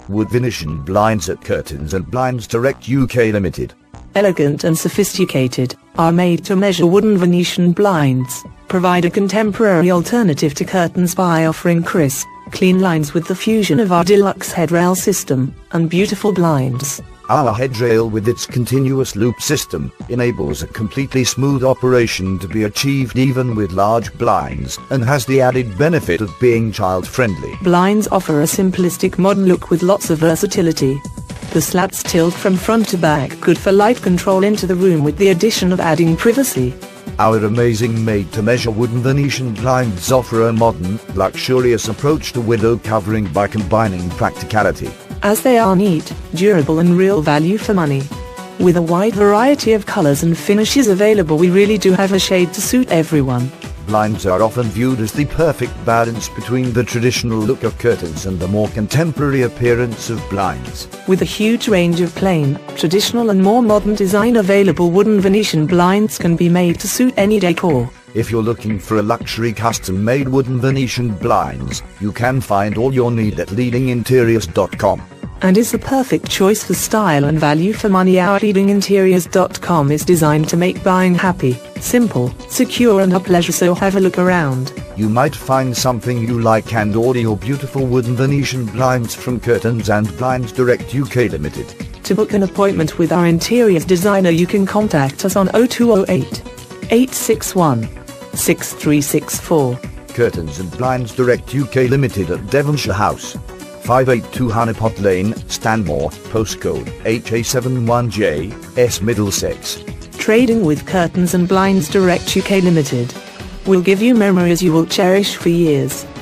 Wood Venetian blinds at Curtains and Blinds Direct UK Limited. Elegant and sophisticated, our made-to-measure wooden Venetian blinds provide a contemporary alternative to curtains by offering crisp, clean lines with the fusion of our deluxe headrail system and beautiful blinds. Our headrail with its continuous loop system enables a completely smooth operation to be achieved even with large blinds and has the added benefit of being child-friendly. Blinds offer a simplistic modern look with lots of versatility. The slats tilt from front to back, good for light control into the room with the addition of adding privacy. Our amazing made-to-measure wooden Venetian blinds offer a modern, luxurious approach to window covering by combining practicality, as they are neat, durable and real value for money. With a wide variety of colors and finishes available, we really do have a shade to suit everyone. Blinds are often viewed as the perfect balance between the traditional look of curtains and the more contemporary appearance of blinds. With a huge range of plain, traditional and more modern design available, wooden Venetian blinds can be made to suit any decor. If you're looking for a luxury custom-made wooden Venetian blinds, you can find all your need at leadinginteriors.com. And is the perfect choice for style and value for money. Our leadinginteriors.com is designed to make buying happy, simple, secure and a pleasure, so have a look around. You might find something you like and order your beautiful wooden Venetian blinds from Curtains and Blinds Direct UK Limited. To book an appointment with our interiors designer, you can contact us on 0208 861 6364. Curtains and Blinds Direct UK Limited at Devonshire House, 582 Honeypot Lane, Stanmore, postcode HA71J, S Middlesex. Trading with Curtains and Blinds Direct UK Limited will give you memories you will cherish for years.